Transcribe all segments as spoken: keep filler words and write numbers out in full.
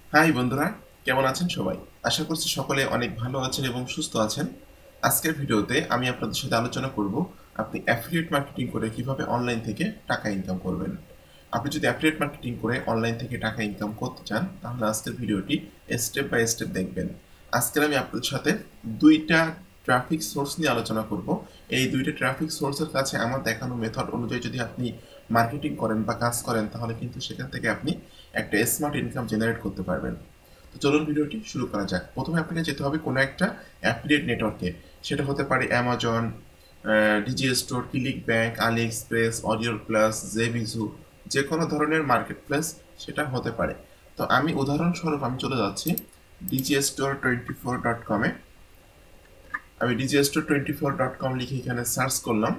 High বন্ধুরা, কেমন আছেন সবাই? আশা করছি সকলে অনেক ভালো আছেন এবং সুস্থ আছেন। আজকের ভিডিওতে আমি আপনাদের সাথে আলোচনা করব আপনি অ্যাফিলিয়েট মার্কেটিং করে কিভাবে অনলাইন থেকে টাকা ইনকাম করবেন। আপনি যদি অ্যাফিলিয়েট মার্কেটিং করে অনলাইন থেকে টাকা ইনকাম করতে চান তাহলে আজকের ভিডিওটি স্টেপ বাই স্টেপ দেখবেন। আজকের আমি আপনাদের সাথে দুইটা ট্রাফিক সোর্স নিয়ে আলোচনা করব। এই দুইটা ট্রাফিক সোর্সের কাছে আমার দেখানো মেথড অনুযায়ী যদি আপনি মার্কেটিং করেন বা কাজ করেন তাহলে কিন্তু সেখান থেকে আপনি একটা স্মার্ট ইনকাম জেনারেট করতে পারবেন। তো চলুন ভিডিওটি শুরু করা যাক। প্রথমে আপনাকে যেতে হবে কোনো একটা অ্যাফিলিয়েট নেটওয়ার্কে। সেটা হতে পারে Amazon, Digistore, ClickBank, AliExpress, audio plus, JVZoo, যে কোনো ধরনের মার্কেট প্লেস সেটা হতে পারে। তো আমি উদাহরণস্বরূপ আমি চলে যাচ্ছি Digistore twenty four dot কমে। আমি Digistore twenty four dot com লিখে এখানে সার্চ করলাম।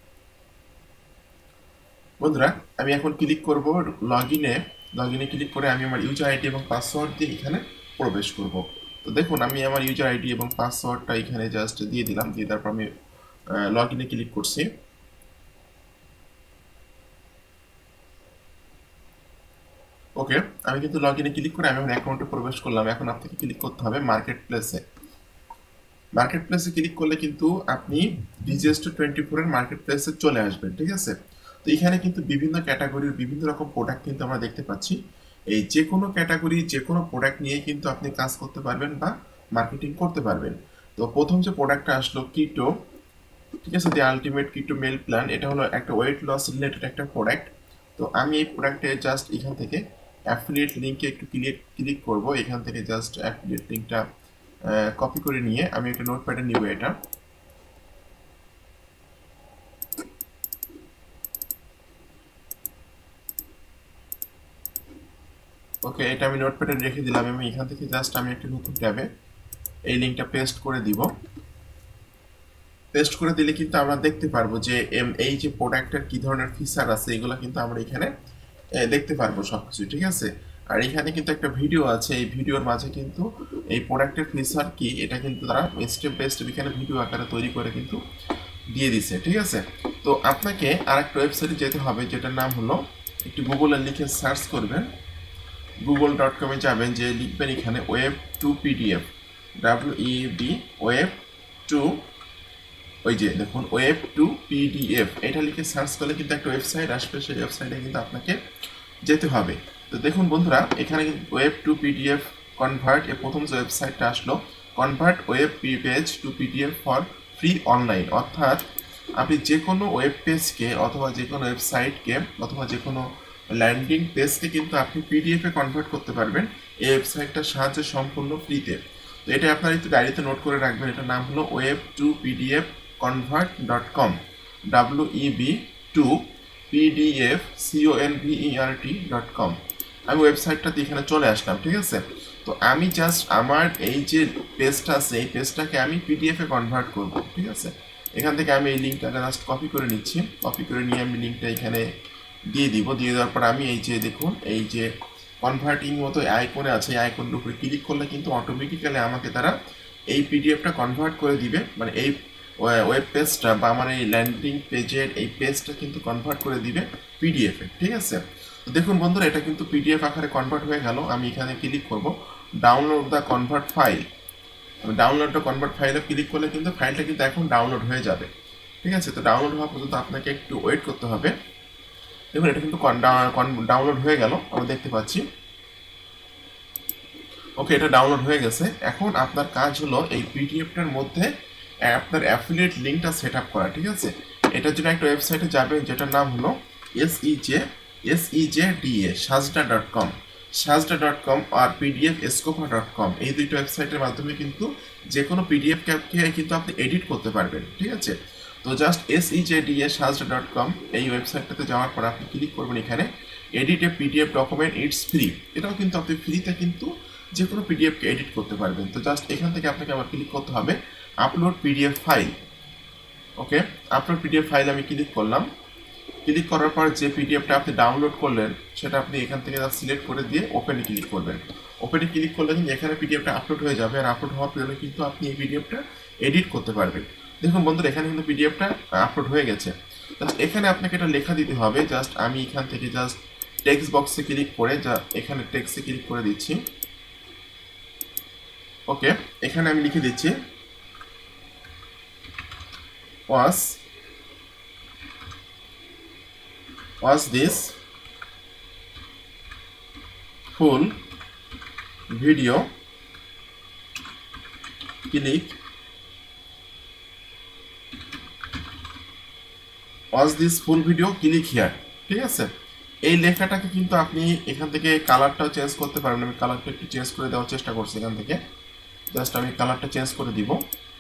বন্ধুরা, আমি এখন ক্লিক করব লগ ইনে। লগ ইনে ক্লিক করে আমি আমার ইউজার আইডি এবং পাসওয়ার্ড দিয়ে এখানে প্রবেশ করব। তো দেখুন আমি আমার ইউজার আইডি এবং পাসওয়ার্ডটা এখানে জাস্ট দিয়ে দিলাম, দিয়ে তারপর আমি লগ ইনে ক্লিক করছি। ওকে, আমি কিন্তু লগ ইনে ক্লিক করে আমি আমার অ্যাকাউন্টে প্রবেশ করলাম। এখন আপনাকে ক্লিক করতে হবে মার্কেট প্লেসে। মার্কেট প্লেসে ক্লিক করলে কিন্তু আপনি ডিজিএসটি টোয়েন্টি ফোর এর মার্কেট প্লেসে চলে আসবেন, ঠিক আছে? তো এখানে কিন্তু বিভিন্ন ক্যাটাগরির বিভিন্ন রকম প্রোডাক্ট কিন্তু আমরা দেখতে পাচ্ছি। এই যে কোনো ক্যাটাগরি যে কোনো প্রোডাক্ট নিয়ে কিন্তু আপনি কাজ করতে পারবেন বা মার্কেটিং করতে পারবেন। তো প্রথম যে প্রোডাক্টটা আসলো কিটো, ঠিক আছে, the ultimate keto meal plan. এটা হলো একটা ওয়েট লস রিলেটেড একটা প্রোডাক্ট। তো আমি এই প্রোডাক্টে জাস্ট এখান থেকে অ্যাফিলিয়েট লিঙ্কে একটু ক্লিক ক্লিক করব। এখান থেকে জাস্ট অ্যাফিলিয়েট লিঙ্কটা কপি করে নিয়ে আমি একটা নোটপ্যাডে নিব এটা। ওকে, এটা আমি নোটপ্যাডে রেখে দিলাম। আমি এখান থেকে জাস্ট আমি একটা নতুন ট্যাবে এই লিঙ্কটা পেস্ট করে দিব। পেস্ট করে দিলে কিন্তু আমরা দেখতে পারবো যে এই যে প্রোডাক্টের কি ধরনের ফিচার আছে এগুলো কিন্তু আমরা এখানে দেখতে পারবো সবকিছু, ঠিক আছে? আর এখানে কিন্তু একটা ভিডিও আছে, এই ভিডিওর মাঝে কিন্তু এই প্রোডাক্টের ফিচার কি এটা কিন্তু তারা স্টেপ বাই স্টেপ এখানে ভিডিও আকারে তৈরি করে কিন্তু দিয়ে দিছে, ঠিক আছে? তো আপনাকে আরেকটা ওয়েবসাইটে যেতে হবে যেটার নাম হলো, একটু গুগলে লিখে সার্চ করবেন, গুগল ডট কমে যাবেন, যে লিখবেন এখানে web to PDF, W E B, web to, ওই যে দেখুন ওয়েব টু পিডিএফ, এটা লিখে সার্চ করলে কিন্তু একটা ওয়েবসাইট আসবে। সেই ওয়েবসাইটে কিন্তু আপনাকে যেতে হবে। তো দেখুন বন্ধুরা, এখানে ওয়েব টু পিডিএফ কনভার্ট এর প্রথম যে ওয়েবসাইটটা আসলো, convert web page to PDF for free online, অর্থাৎ আপনি যে কোনো ওয়েব পেজকে অথবা যে কোনো ওয়েবসাইটকে অথবা যে কোনো ল্যান্ডিং পেজকে কিন্তু আপনি পিডিএফ এ কনভার্ট করতে পারবেন এই ওয়েবসাইটটার সাহায্যে সম্পূর্ণ ফ্রিতে। তো এটা আপনারা একটু ডায়েরিতে নোট করে রাখবেন। এটার নাম হলো web to PDF convert dot com, W E B two PDF সিওএনভিইআরটি dot com. আমি ওয়েবসাইটটাতে এখানে চলে আসলাম, ঠিক আছে? তো আমি জাস্ট আমার এই যে পেজটা আছে এই পেজটাকে আমি পিডিএফ এ কনভার্ট করব, ঠিক আছে? এখান থেকে আমি এই লিঙ্কটা জাস্ট কপি করে নিচ্ছি। কপি করে নিয়ে আমি লিঙ্কটা এখানে দিয়ে দিব। দিয়ে দেওয়ার পর আমি এই যে দেখুন এই যে কনভার্টিং মতো আইকনে আছে, এই আইকনের উপরে ক্লিক করলে কিন্তু অটোমেটিক্যালি আমাকে তারা এই পিডিএফটা কনভার্ট করে দিবে, মানে এই ওয়েব পেজটা বা আমার এই ল্যান্ডিং পেজের এই পেজটা কিন্তু কনভার্ট করে দিবে পিডিএফে, ঠিক আছে? তো দেখুন বন্ধুরা, এটা কিন্তু পিডিএফ আকারে কনভার্ট হয়ে গেল। আমি এখানে ক্লিক করব ডাউনলোড দ্য কনভার্ট ফাইল। আমি ডাউনলোড দ্য কনভার্ট ফাইলে ক্লিক করলে কিন্তু ফাইলটা কিন্তু এখন ডাউনলোড হয়ে যাবে, ঠিক আছে? তো ডাউনলোড হওয়া পর্যন্ত আপনাকে একটু ওয়েট করতে হবে। দেখুন এটা কিন্তু ডাউনলোড হয়ে গেল, আমরা দেখতে পাচ্ছি। ওকে, এটা ডাউনলোড হয়ে গেছে। এখন আপনার কাজ হলো এই পিডিএফটার মধ্যে আপনার অ্যাফিলিয়েট লিঙ্কটা সেট আপ করা, ঠিক আছে? এটার জন্য একটা ওয়েবসাইটে যাবেন যেটার নাম হলো S E J S E J D A Sejda dot com, Sejda dot com আর পিডিএফ স্কোপা ডট কম। এই দুইটা ওয়েবসাইটের মাধ্যমে কিন্তু যে কোনো পিডিএফ কে কিন্তু আপনি এডিট করতে পারবেন, ঠিক আছে? তো জাস্ট এসইজেডিএ সাজডা ডট কম এই ওয়েবসাইটটাতে যাওয়ার পর আপনি ক্লিক করবেন এখানে edit a PDF document, it's free. এটাও কিন্তু আপনি ফ্রিতে কিন্তু যে কোনো পিডিএফকে এডিট করতে পারবেন। তো জাস্ট এখান থেকে আপনাকে আবার ক্লিক করতে হবে upload PDF file. Okay, upload PDF file আমি ক্লিক করলাম। ক্লিক করার পর যে পিডিএফটা আপনি ডাউনলোড করলেন সেটা আপনি এখান থেকে সিলেক্ট করে দিয়ে ওপেনে ক্লিক করবেন। ওপেনে ক্লিক করলে কিন্তু এখানে পিডিএফটা আপলোড হয়ে যাবে। আর আপলোড হওয়ার পরে কিন্তু আপনি এই পিডিএফটা এডিট করতে পারবেন। দেখুন বন্ধুরা, এখানে কিন্তু পিডিএফটা আপলোড হয়ে গেছে। জাস্ট এখানে আপনাকে এটা লেখা দিতে হবে। জাস্ট আমি এখান থেকে জাস্ট টেক্সট বক্সে ক্লিক করে যা এখানে টেক্সটে ক্লিক করে দিচ্ছি। ওকে, এখানে আমি লিখে দিচ্ছি watch watch this full video click watch this full video click here. ঠিক আছে, এই লেখাটাকে কিন্তু আপনি এখান থেকে কালারটাও চেঞ্জ করতে পারবেন। আমি কালারটা একটু চেঞ্জ করে দেওয়ার চেষ্টা করছি এখান থেকে, জাস্ট আমি কালারটা চেঞ্জ করে দিব।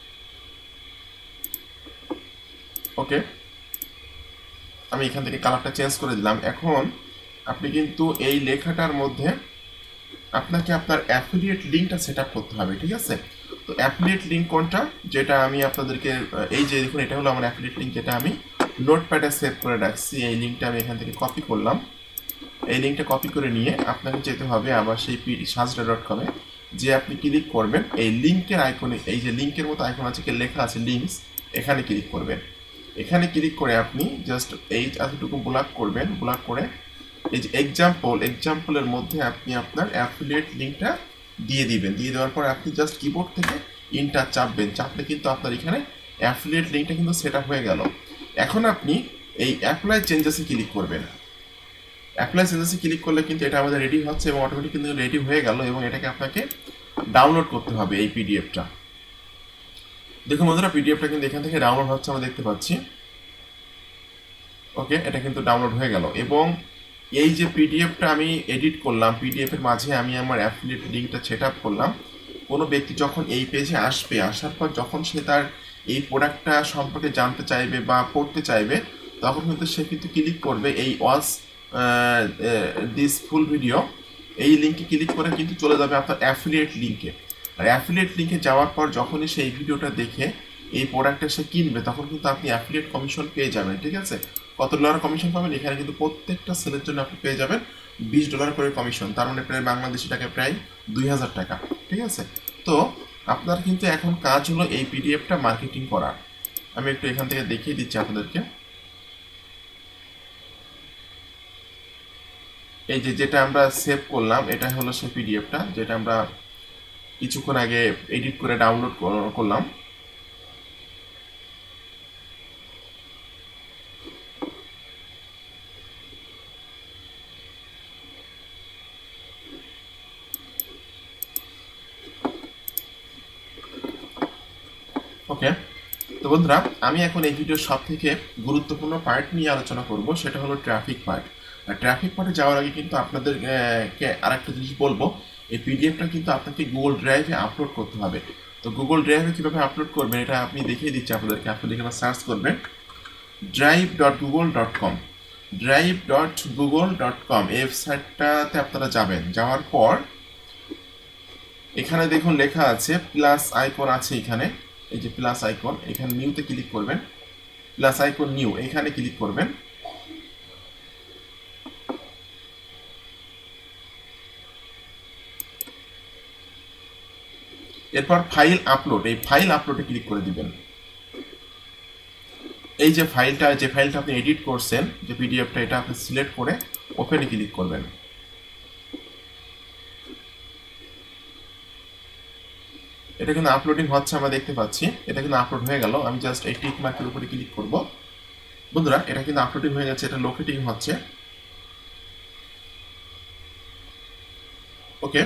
ওকে, আমি এখান থেকে কালারটা চেঞ্জ করে দিলাম। এখন আপনি কিন্তু এই লেখাটার মধ্যে আপনাকে আপনার অ্যাফিলিয়েট লিঙ্কটা সেট আপ করতে হবে। ঠিক আছে, তো অ্যাফিলিয়েট লিঙ্ক কোনটা, যেটা আমি আপনাদেরকে এই যে দেখুন এটা হলো আমার অ্যাফিলিয়েট লিঙ্ক, যেটা আমি নোটপ্যাডে সেভ করে রাখছি। এই লিঙ্কটা আমি এখান থেকে কপি করলাম। এই লিঙ্কটা কপি করে নিয়ে আপনাকে যেতে হবে আবার সেই পি সাজরা ডট কমে, যে আপনি ক্লিক করবেন এই লিঙ্কের আইকনে, এই যে লিঙ্কের মতো আইকন আছে লেখা আছে লিঙ্কস, এখানে ক্লিক করবেন। এখানে ক্লিক করে আপনি জাস্ট এই এতটুকু ব্লক করবেন, ব্লক করে এই যে এক্সাম্পল এক্সাম্পলের মধ্যে আপনি আপনার অ্যাফিলিয়েট লিঙ্কটা দিয়ে দিবেন। দিয়ে দেওয়ার পর আপনি জাস্ট কিবোর্ড থেকে ইন্টার চাপবেন, চাপলে কিন্তু আপনার এখানে অ্যাফিলিয়েট লিঙ্কটা কিন্তু সেট আপ হয়ে গেল। এখন আপনি এই অ্যাপ্লাই চেঞ্জেসে ক্লিক করবেন। অ্যাপ্লাই চেঞ্জেসে ক্লিক করলে কিন্তু এটা আমাদের রেডি হচ্ছে এবং অটোমেটিক কিন্তু রেডি হয়ে গেল, এবং এটাকে আপনাকে ডাউনলোড করতে হবে এই পিডিএফটা। দেখুন বন্ধুরা, পিডিএফটা কিন্তু এখান থেকে ডাউনলোড হচ্ছে, আমরা দেখতে পাচ্ছি। ওকে, এটা কিন্তু ডাউনলোড হয়ে গেল, এবং এই যে পিডিএফটা আমি এডিট করলাম, পিডিএফ এর মাঝে আমি আমার অ্যাফিলিয়েট লিঙ্কটা সেট আপ করলাম। কোনো ব্যক্তি যখন এই পেজে আসবে, আসার পর যখন সে তার এই প্রোডাক্টটা সম্পর্কে জানতে চাইবে বা পড়তে চাইবে, তখন কিন্তু সে কিন্তু ক্লিক করবে এই ওয়াচ দিস ফুল ভিডিও, এই লিঙ্কে ক্লিক করে কিন্তু চলে যাবে আপনার অ্যাফিলিয়েট লিঙ্কে। আর অ্যাফিলিয়েট লিঙ্কে যাওয়ার পর যখনই সে এই ভিডিওটা দেখে এই প্রোডাক্টটা সে কিনবে, তখন কিন্তু আপনি অ্যাফিলিয়েট কমিশন পেয়ে যাবেন। ঠিক আছে, কত ডলার কমিশন পাবেন এখানে কিন্তু প্রত্যেকটা সেলের জন্য আপনি পেয়ে যাবেন বিশ ডলার করে কমিশন, তার মানে প্রায় বাংলাদেশি টাকায় প্রায় দুই হাজার টাকা। ঠিক আছে, তো আপনার কিন্তু এখন কাজ হলো এই পিডিএফটা মার্কেটিং করা। আমি একটু এখান থেকে দেখিয়ে দিচ্ছি আপনাদেরকে। এই যে যেটা আমরা সেভ করলাম, এটা হলো সেই পিডিএফটা যেটা আমরা কিছুক্ষণ আগে এডিট করে ডাউনলোড করলাম। ওকে, তো বন্ধুরা, আমি এখন এই ভিডিওর সব থেকে গুরুত্বপূর্ণ পার্ট নিয়ে আলোচনা করব, সেটা হলো ট্রাফিক পার্ট। আর ট্রাফিক পার্টে যাওয়ার আগে কিন্তু আপনাদেরকে আরেকটা জিনিস বলবো, এই পিডিএফটা কিন্তু আপনাকে গুগল ড্রাইভে আপলোড করতে হবে। তো গুগল ড্রাইভে কীভাবে আপলোড করবেন এটা আপনি দেখিয়ে দিচ্ছি আপনাদেরকে। আপনি এখানে সার্চ করবেন drive dot Google dot com, drive dot Google dot com এই ওয়েবসাইটটাতে আপনারা যাবেন। যাওয়ার পর এখানে দেখুন লেখা আছে প্লাস আইকন আছে, এখানে এই যে প্লাস আইকন, এখানে নিউতে ক্লিক করবেন। প্লাস আইকন নিউ, এখানে ক্লিক করবেন। এরপর ফাইল আপলোড, এই ফাইল আপলোডে ক্লিক করে দিবেন। এই যে ফাইলটা, যে ফাইলটা আপনি এডিট করছেন, যে পিডিএফটা, এটা আপনি সিলেক্ট করে ওপেনে ক্লিক করবেন। এটা কিন্তু আপলোডিং হচ্ছে, আমরা দেখতে পাচ্ছি এটা কিন্তু আপলোড হয়ে গেল। আমি জাস্ট এই টিক মার্কের উপরে ক্লিক করব। বন্ধুরা, এটা কিন্তু আপলোডিং হয়ে গেছে, এটা লোকেটিং হচ্ছে। ওকে,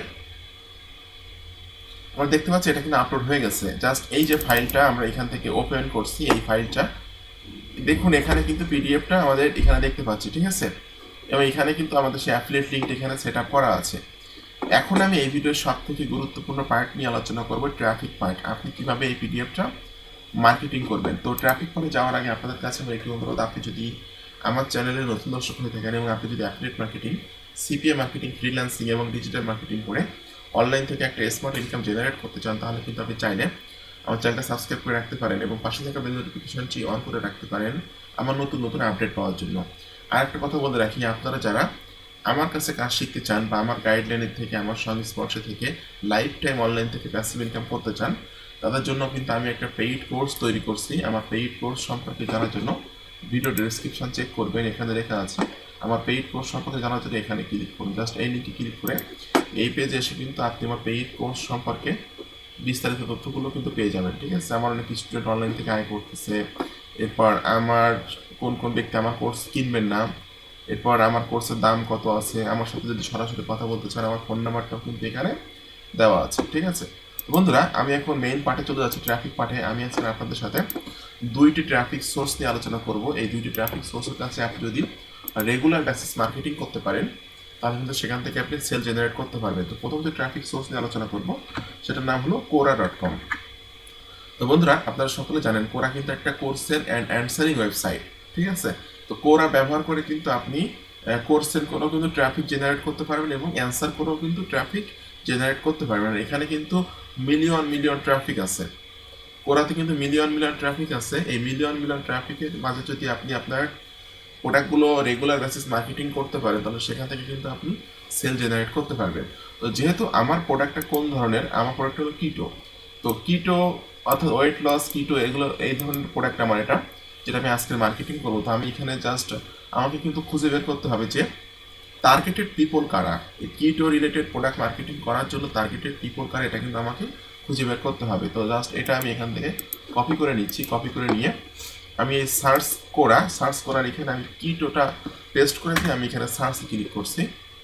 আমরা দেখতে পাচ্ছি এটা কিন্তু আপলোড হয়ে গেছে। জাস্ট এই যে ফাইলটা আমরা এখান থেকে ওপেন করছি, এই ফাইলটা দেখুন, এখানে কিন্তু পিডিএফটা আমাদের এখানে দেখতে পাচ্ছি। ঠিক আছে, এবং এখানে কিন্তু আমাদের সেই অ্যাফিলিয়েট লিঙ্ক এখানে সেট আপ করা আছে। এখন আমি এই ভিডিওর সব থেকে গুরুত্বপূর্ণ পার্ট নিয়ে আলোচনা করব, ট্রাফিক পার্ট। আপনি কিভাবে এই পিডিএফটা মার্কেটিং করবেন। তো ট্রাফিক পার্টে যাওয়ার আগে আপনাদের কাছে আমার একটি অনুরোধ, আপনি যদি আমার চ্যানেলে নতুন দর্শক হয়ে থাকেন এবং আপনি যদি affiliate marketing, CPA marketing, freelancing এবং ডিজিটাল মার্কেটিং করে অনলাইন থেকে একটা স্মার্ট ইনকাম জেনারেট করতে চান, তাহলে কিন্তু আপনি চাইলে আমার চ্যানেলটা সাবস্ক্রাইব করে রাখতে পারেন এবং পাশে থাকা বেল নোটিফিকেশনটি অন করে রাখতে পারেন আমার নতুন নতুন আপডেট পাওয়ার জন্য। আর একটা কথা বলে রাখি, আপনারা যারা আমার কাছে কাজ শিখতে চান বা আমার গাইডলাইনের থেকে, আমার সংস্পর্শে থেকে লাইফ টাইম অনলাইন থেকে প্যাসিভ ইনকাম করতে চান, তাদের জন্য কিন্তু আমি একটা পেইড কোর্স তৈরি করছি। আমার পেইড কোর্স সম্পর্কে জানার জন্য ভিডিও ডেসক্রিপশন চেক করবেন, এখানে লেখা আছে আমার পেইড কোর্স সম্পর্কে জানার জন্য এখানে ক্লিক করুন। জাস্ট এই লিঙ্কে ক্লিক করে এই পেজে এসে কিন্তু আপনি আমার পেইড কোর্স সম্পর্কে বিস্তারিত তথ্যগুলো কিন্তু পেয়ে যাবেন। ঠিক আছে, আমার অনেক স্টুডেন্ট অনলাইন থেকে আয় করতেছে, এরপর আমার কোন কোন ব্যক্তি আমার কোর্স কিনবেন না, এরপর আমার কোর্সের দাম কত আছে, আমার সাথে যদি সরাসরি কথা বলতে চান আমার ফোন নাম্বারটাও কিন্তু এখানে দেওয়া আছে। ঠিক আছে বন্ধুরা, আমি এখন মেইন পার্টে চলে যাচ্ছি, ট্রাফিক পার্টে। আমি আজকে আপনাদের সাথে দুইটি ট্রাফিক সোর্স নিয়ে আলোচনা করব। এই দুইটি ট্রাফিক সোর্সের কাছে আপনি যদি রেগুলার বেসিস মার্কেটিং করতে পারেন তাহলে কিন্তু সেখান থেকে আপনি সেল জেনারেট করতে পারবেন। তো প্রথম যে ট্রাফিক সোর্স নিয়ে আলোচনা করব সেটার নাম হলো কোরা ডট কম। তো বন্ধুরা, আপনারা সকলে জানেন কোরা কিন্তু একটা কোর্সের অ্যান্ড অ্যান্সারিং ওয়েবসাইট। ঠিক আছে, তো কোরা ব্যবহার করে কিন্তু আপনি কোর্সের করেও কিন্তু ট্রাফিক জেনারেট করতে পারবেন এবং অ্যান্সার করেও কিন্তু ট্রাফিক জেনারেট করতে পারবেন। এখানে কিন্তু মিলিয়ন মিলিয়ন ট্রাফিক আছে, কোরাতে কিন্তু মিলিয়ন মিলিয়ন ট্রাফিক আছে। এই মিলিয়ন মিলিয়ন ট্রাফিকের মাঝে যদি আপনি আপনার প্রোডাক্টগুলো রেগুলার বেসিস মার্কেটিং করতে পারেন তাহলে সেখান থেকে কিন্তু আপনি সেল জেনারেট করতে পারবেন। তো যেহেতু আমার প্রোডাক্টটা কোন ধরনের, আমার প্রোডাক্ট হলো কিটো। তো কিটো অর্থাৎ ওয়েট লস, কিটো, এগুলো এই ধরনের প্রোডাক্ট আমার এটা, যেটা আমি আজকে মার্কেটিং করবো। তো আমি এখানে জাস্ট আমাকে কিন্তু খুঁজে বের করতে হবে যে টার্গেটেড পিপল কারা, এই কিটো রিলেটেড প্রোডাক্ট মার্কেটিং করার জন্য টার্গেটেড পিপল কারা, এটা কিন্তু আমাকে খুঁজে বের করতে হবে। তো জাস্ট এটা আমি এখান থেকে কপি করে নিচ্ছি। কপি করে নিয়ে আমি এই সার্চ করা সার্চ করার এখানে আমি কিটোটা পেস্ট করে দিয়ে আমি এখানে সার্চ ক্লিক করছি।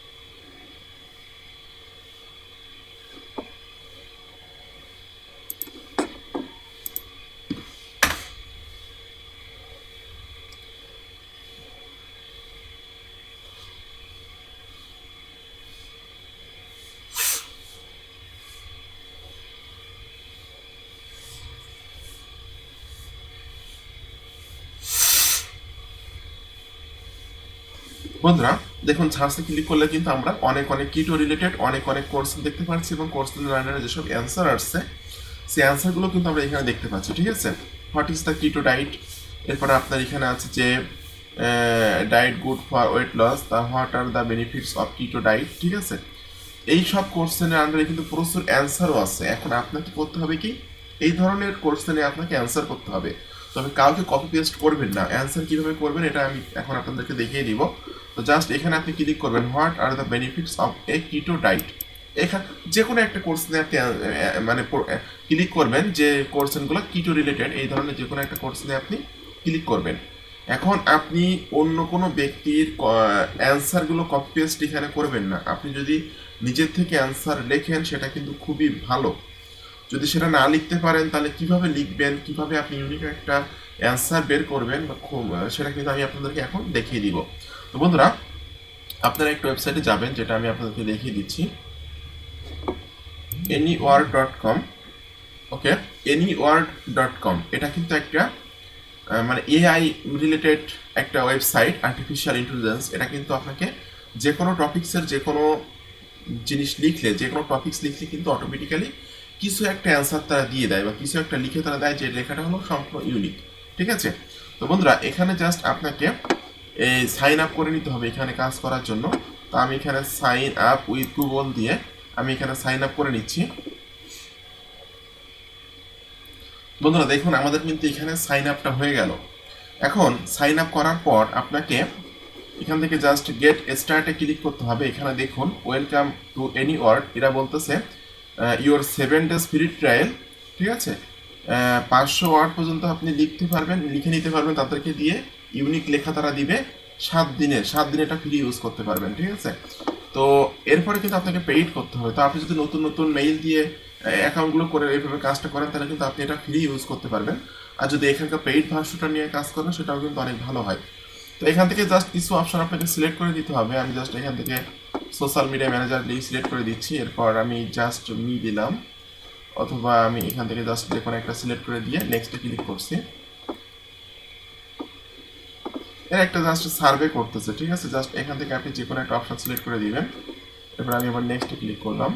বন্ধুরা দেখুন, সার্চে ক্লিক করলে কিন্তু আমরা অনেক অনেক কিটো রিলেটেড অনেক অনেক কোর্স দেখতে পাচ্ছি এবং কোর্স লার্নারে যেসব অ্যান্সার আসছে সেই অ্যান্সারগুলো কিন্তু আমরা এখানে দেখতে পাচ্ছি। ঠিক আছে, what is the keto diet, এরপরে আপনার এখানে আছে যে diet good for weight loss, the what are the benefits of keto diet. ঠিক আছে, এই সব কোর্সের আন্ডারে কিন্তু প্রচুর অ্যান্সারও আছে। এখন আপনাকে করতে হবে কি, এই ধরনের কোর্সে নিয়ে আপনাকে অ্যান্সার করতে হবে, তবে কাউকে কপি পেস্ট করবেন না। অ্যান্সার কীভাবে করবেন এটা আমি এখন আপনাদেরকে দেখিয়ে দিব। তো জাস্ট এখানে আপনি ক্লিক করবেন what are the benefits of a keto diet. এখানে যে কোনো একটা কোর্স নিয়ে আপনি মানে ক্লিক করবেন যে কোর্সগুলো কিটো রিলেটেড, এই ধরনের যে কোনো একটা কোর্স নিয়ে আপনি ক্লিক করবেন। এখন আপনি অন্য কোনো ব্যক্তির অ্যান্সারগুলো কপি পেস্ট এখানে করবেন না। আপনি যদি নিজের থেকে অ্যান্সার লেখেন সেটা কিন্তু খুবই ভালো। যদি সেটা না লিখতে পারেন তাহলে কিভাবে লিখবেন, কিভাবে আপনি ইউনিক একটা অ্যান্সার বের করবেন বা সেটা কিন্তু আমি আপনাদেরকে এখন দেখিয়ে দিব। তো বন্ধুরা, আপনারা একটা ওয়েবসাইটে যাবেন, যেটা আমি আপনাদেরকে দেখিয়ে দিচ্ছি, এনিওয়ার্ড ডট কম। ওকে, এনিওয়ার্ড ডট কম এটা কিন্তু একটা মানে এআই রিলেটেড একটা ওয়েবসাইট, আর্টিফিশিয়াল ইন্টেলিজেন্স। এটা কিন্তু আপনাকে যে কোনো টপিক্সের যে কোনো জিনিস লিখলে, যে কোনো টপিক্স লিখলে কিন্তু অটোমেটিক্যালি কিছু একটা অ্যান্সার তারা দিয়ে দেয় বা কিছু একটা লিখে তারা দেয় যে লেখাটা হলো সম্পূর্ণ ইউনিক। ঠিক আছে, তো বন্ধুরা এখানে জাস্ট আপনাকে এই সাইন আপ করে নিতে হবে এখানে কাজ করার জন্য। তো আমি এখানে সাইন আপ উইথ গুগল দিয়ে আমি এখানে সাইন আপ করে নিচ্ছি। বন্ধুরা দেখুন, আমাদের কিন্তু এখানে সাইন আপটা হয়ে গেল। এখন সাইন আপ করার পর আপনাকে এখান থেকে জাস্ট গেট স্টার্টে ক্লিক করতে হবে। এখানে দেখুন ওয়েলকাম টু এনিওয়ার্ড, এরা বলতেছে your seven days free trial. ঠিক আছে, পাঁচশো ওয়ার্ড পর্যন্ত আপনি লিখতে পারবেন, লিখে নিতে পারবেন, তাদেরকে দিয়ে ইউনিক লেখা তারা দিবে সাত দিনের সাত দিন এটা ফ্রি ইউজ করতে পারবেন। ঠিক আছে, তো এরপরে কিন্তু আপনাকে পেইড করতে হবে। তো আপনি যদি নতুন নতুন মেইল দিয়ে অ্যাকাউন্টগুলো করে এইভাবে কাজটা করেন তাহলে কিন্তু আপনি এটা ফ্রি ইউজ করতে পারবেন। আর যদি এখানকার পেইড ভার্সনটা নিয়ে কাজ করেন সেটাও কিন্তু অনেক ভালো হয়। তো এখান থেকে জাস্ট কিছু অপশন আপনাকে সিলেক্ট করে দিতে হবে। আমি জাস্ট এখান থেকে সোশ্যাল মিডিয়া ম্যানেজার দিয়ে সিলেক্ট করে দিচ্ছি। এরপর আমি জাস্ট মি দিলাম, অথবা আমি এখান থেকে জাস্ট যে কোনো একটা সিলেক্ট করে দিয়ে নেক্সটে ক্লিক করছি। এর একটা জাস্ট সার্ভে করতেছে। ঠিক আছে, জাস্ট এখান থেকে আপনি যে কোনো একটা অপশন সিলেক্ট করে দিবেন। এরপর আমি আবার নেক্সটে ক্লিক করলাম।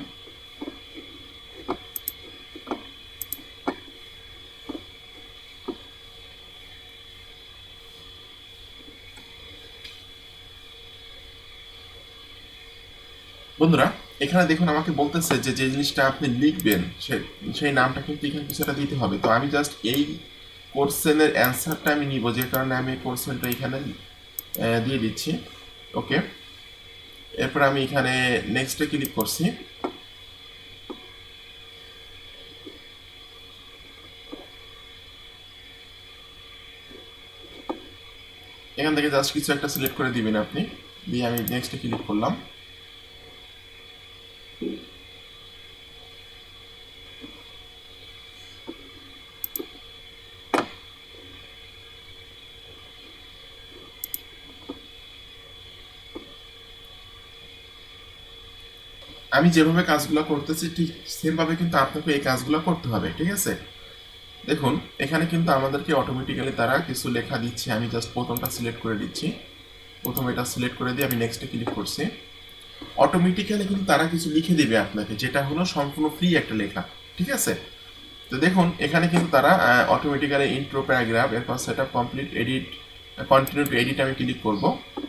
বন্ধুরা এখানে দেখুন আমাকে বলতেছে যে যে জিনিসটা আপনি লিখবেন সেই নামটা কিন্তু এখানে কিছুটা দিতে হবে। তো আমি জাস্ট এই কোশ্চেনের অ্যান্সারটা আমি নিব, যে কারণে আমি কোশ্চেনটা এখানে দিয়ে দিচ্ছি। ওকে, এরপর আমি এখানে নেক্সটে ক্লিক করছি। এখান থেকে জাস্ট কিছু একটা সিলেক্ট করে দিবেন আপনি, দিয়ে আমি নেক্সটে ক্লিক করলাম। আমি যেভাবে কাজগুলো করতেছি ঠিক সেমভাবে কিন্তু আপনাকে এই কাজগুলো করতে হবে, ঠিক আছে? দেখুন এখানে কিন্তু আমাদেরকে অটোমেটিক্যালি তারা কিছু লেখা দিচ্ছে। আমি জাস্ট প্রথমটা সিলেক্ট করে দিচ্ছি, প্রথম এটা সিলেক্ট করে দিয়ে আমি নেক্সটে ক্লিক করছি। অটোমেটিক্যালি কিন্তু তারা কিছু লিখে দিবে আপনাকে, যেটা হলো সম্পূর্ণ ফ্রি একটা লেখা, ঠিক আছে? তো দেখুন এখানে কিন্তু তারা অটোমেটিক্যালি ইন্ট্রো প্যারাগ্রাফ, এরপর setup complete, edit, continue to edit আমি ক্লিক করব।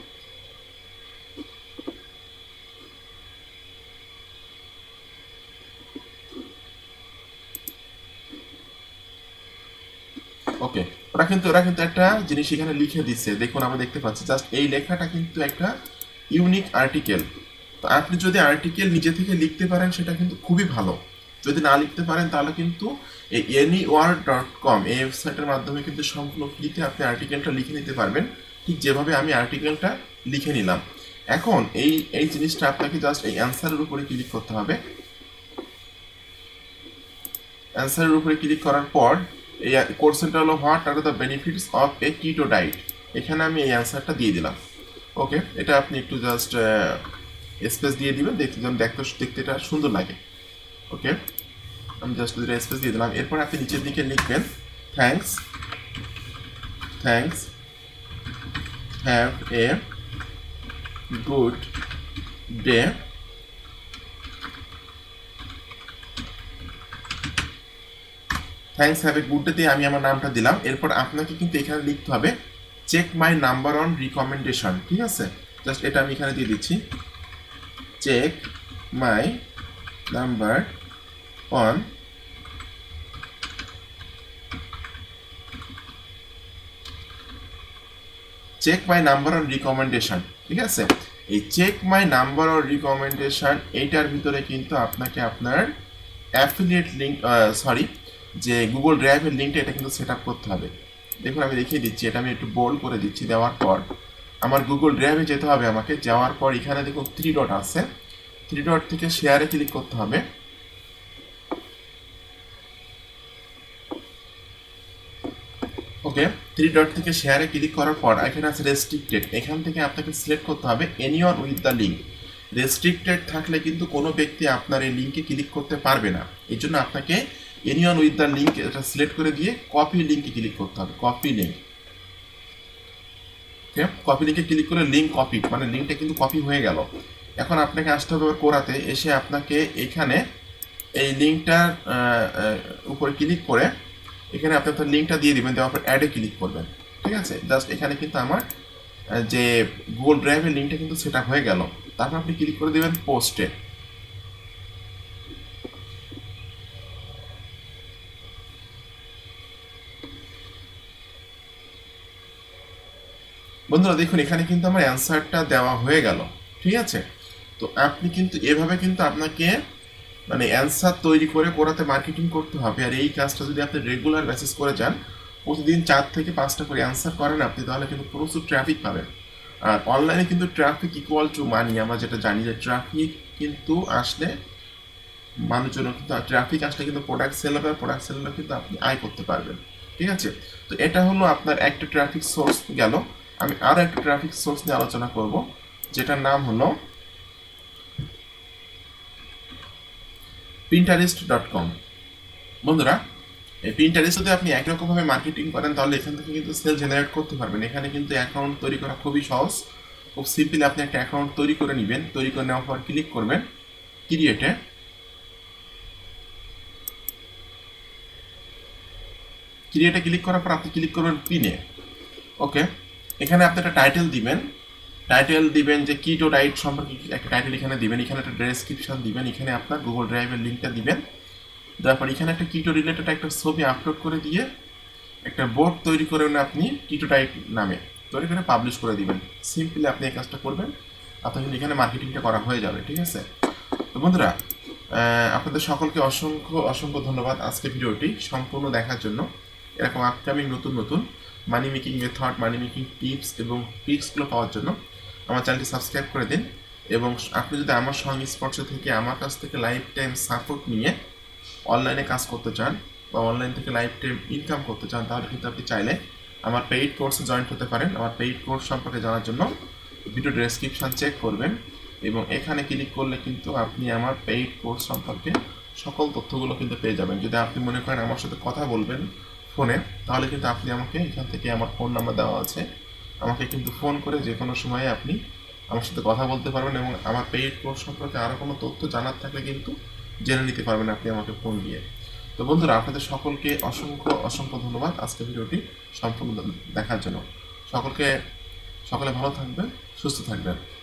ওকে, ওরা কিন্তু ওরা কিন্তু একটা জিনিস এখানে লিখে দিচ্ছে, দেখুন আমরা দেখতে পাচ্ছি। জাস্ট এই লেখাটা কিন্তু একটা ইউনিক আর্টিকেল। তো আপনি যদি আর্টিকেল নিজে থেকে লিখতে পারেন সেটা কিন্তু খুবই ভালো। যদি না লিখতে পারেন তাহলে কিন্তু এই এনি ওয়ার্ড ডট কম এই ওয়েবসাইটের মাধ্যমে কিন্তু সম্পূর্ণ ফ্রিতে আপনি আর্টিকেলটা লিখে নিতে পারবেন, ঠিক যেভাবে আমি আর্টিকেলটা লিখে নিলাম। এখন এই এই জিনিসটা আপনাকে জাস্ট এই অ্যান্সারের উপরে ক্লিক করতে হবে। অ্যান্সারের উপরে ক্লিক করার পর এই কোশ্চেনটা হলো what are the benefits of a keto diet. এখানে আমি এই অ্যান্সারটা দিয়ে দিলাম। ওকে, এটা আপনি একটু জাস্ট স্পেস দিয়ে দিবেন, দেখতে যেন দেখতে দেখতে এটা সুন্দর লাগে। ওকে, আমি জাস্ট দুটো স্পেস দিয়ে দিলাম। এরপর আপনি নিচের দিকে লিখবেন thanks thanks have a good day. Thanks have a good day দিয়ে আমি আমার নামটা দিলাম। এরপর আপনাকে কিন্তু এখানে লিখতে হবে check my number one recommendation, ঠিক আছে? জাস্ট এটা আমি এখানে দিয়ে দিচ্ছি, check my number one check my number one recommendation, ঠিক আছে? এই check my number one recommendation এইটার ভিতরে কিন্তু আপনাকে আপনার অ্যাফিলিয়েট লিঙ্ক, সরি যে গুগল ড্রাইভের লিঙ্কটা এটা কিন্তু সেট আপ করতে হবে। দেখুন আমি দেখিয়ে দিচ্ছি, এটা আমি একটু বোল্ড করে দিচ্ছি। দেওয়ার পর আমার গুগল ড্রাইভে যেতে হবে আমাকে। যাওয়ার পর এখানে দেখুন থ্রি ডট আছে, থ্রি ডট থেকে শেয়ারে ক্লিক করতে হবে। ওকে, থ্রি ডট থেকে শেয়ারে ক্লিক করার পর এখানে আছে রেস্ট্রিক্টেড, এখান থেকে আপনাকে সিলেক্ট করতে হবে anyone with the link. Restricted থাকলে কিন্তু কোনো ব্যক্তি আপনার এই লিঙ্কে ক্লিক করতে পারবে না, এই জন্য আপনাকে এনিওয়ান উইথ দ্য লিঙ্ক এটা সিলেক্ট করে দিয়ে কপি লিঙ্কে ক্লিক করতে হবে, কপি লিঙ্ক। ওকে, কপি লিঙ্কে ক্লিক করে লিঙ্ক কপি, মানে লিঙ্কটা কিন্তু কপি হয়ে গেল। এখন আপনাকে আসতে হবে কোরাতে, এসে আপনাকে এখানে এই লিঙ্কটার উপরে ক্লিক করে এখানে আপনি আপনার লিঙ্কটা দিয়ে দিবেন, দেওয়ার পর অ্যাডে ক্লিক করবেন, ঠিক আছে? জাস্ট এখানে কিন্তু আমার যে গুগল ড্রাইভের লিঙ্কটা কিন্তু সেট আপ হয়ে গেল। তারপর আপনি ক্লিক করে দেবেন পোস্টে। বন্ধুরা দেখুন এখানে কিন্তু আমার অ্যান্সারটা দেওয়া হয়ে গেল, ঠিক আছে? তো আপনি কিন্তু এভাবে কিন্তু আপনাকে মানে অ্যান্সার তৈরি করে কোরাতে মার্কেটিং করতে হবে। আর এই কাজটা যদি আপনি রেগুলার বেসিস করে যান, প্রতিদিন চার থেকে পাঁচটা করে অ্যান্সার করেন আপনি, তাহলে কিন্তু প্রচুর ট্রাফিক পাবেন। আর অনলাইনে কিন্তু ট্রাফিক ইকুয়াল টু মানি, আমরা যেটা জানি যে ট্রাফিক কিন্তু আসলে মানুষজন কিন্তু ট্রাফিক আসলে কিন্তু প্রোডাক্ট সেল হবে, প্রোডাক্ট সেল হলে কিন্তু আপনি আয় করতে পারবেন, ঠিক আছে? তো এটা হলো আপনার একটা ট্রাফিক সোর্স গেল। আমি আরও একটা ট্রাফিক সোর্স নিয়ে আলোচনা করব, যেটার নাম হলো পিন্টারেস্ট ডট কম। বন্ধুরা এই পিন্টারেস্ট যদি আপনি একরকমভাবে মার্কেটিং করেন তাহলে এখান থেকে কিন্তু সেল জেনারেট করতে পারবেন। এখানে কিন্তু অ্যাকাউন্ট তৈরি করা খুবই সহজ, খুব সিম্পলি আপনি একটা অ্যাকাউন্ট তৈরি করে নেবেন। তৈরি করে নেওয়ার পর ক্লিক করবেন ক্রিয়েটে। ক্রিয়েটে ক্লিক করার পর আপনি ক্লিক করবেন পিনে। ওকে, এখানে আপনি একটা টাইটেল দিবেন, টাইটেল দিবেন যে কিটো ডায়েট সম্পর্কে একটা টাইটেল এখানে দিবেন, এখানে একটা ডেসক্রিপশন দিবেন, এখানে আপনার গুগল ড্রাইভের লিঙ্কটা দিবেন। তারপর এখানে একটা কিটো রিলেটেড একটা ছবি আপলোড করে দিয়ে একটা বোর্ড তৈরি করে আপনি কিটো ডায়েট নামে তৈরি করে পাবলিশ করে দিবেন। সিম্পলি আপনি এই কাজটা করবেন, আপনার কিন্তু এখানে মার্কেটিংটা করা হয়ে যাবে, ঠিক আছে? তো বন্ধুরা আপনাদের সকলকে অসংখ্য অসংখ্য ধন্যবাদ আজকে ভিডিওটি সম্পূর্ণ দেখার জন্য। এরকম আপকামিং নতুন নতুন money making method, money making tips এবং ট্রিক্সগুলো পাওয়ার জন্য আমার চ্যানেলটি সাবস্ক্রাইব করে দিন। এবং আপনি যদি আমার সংস্পর্শ থেকে আমার কাছ থেকে লাইফ টাইম সাপোর্ট নিয়ে অনলাইনে কাজ করতে চান বা অনলাইন থেকে লাইফ টাইম ইনকাম করতে চান, তাহলে কিন্তু আপনি চাইলে আমার পেইড কোর্সে জয়েন হতে পারেন। আমার পেইড কোর্স সম্পর্কে জানার জন্য ভিডিও ডেসক্রিপশন চেক করবেন এবং এখানে ক্লিক করলে কিন্তু আপনি আমার পেইড কোর্স সম্পর্কে সকল তথ্যগুলো কিন্তু পেয়ে যাবেন। যদি আপনি মনে করেন আমার সাথে কথা বলবেন ফোনে, তাহলে কিন্তু আপনি আমাকে এখান থেকে, আমার ফোন নাম্বার দেওয়া আছে, আমাকে কিন্তু ফোন করে যে কোনো সময়ে আপনি আমার সাথে কথা বলতে পারবেন এবং আমার পেইড কোর্স সম্পর্কে আরও কোনো তথ্য জানার থাকলে কিন্তু জেনে নিতে পারবেন আপনি আমাকে ফোন দিয়ে। তো বন্ধুরা, আপনাদের সকলকে অসংখ্য অসংখ্য ধন্যবাদ আজকে ভিডিওটি সম্পূর্ণ দেখার জন্য। সকলকে সকলে ভালো থাকবেন, সুস্থ থাকবেন।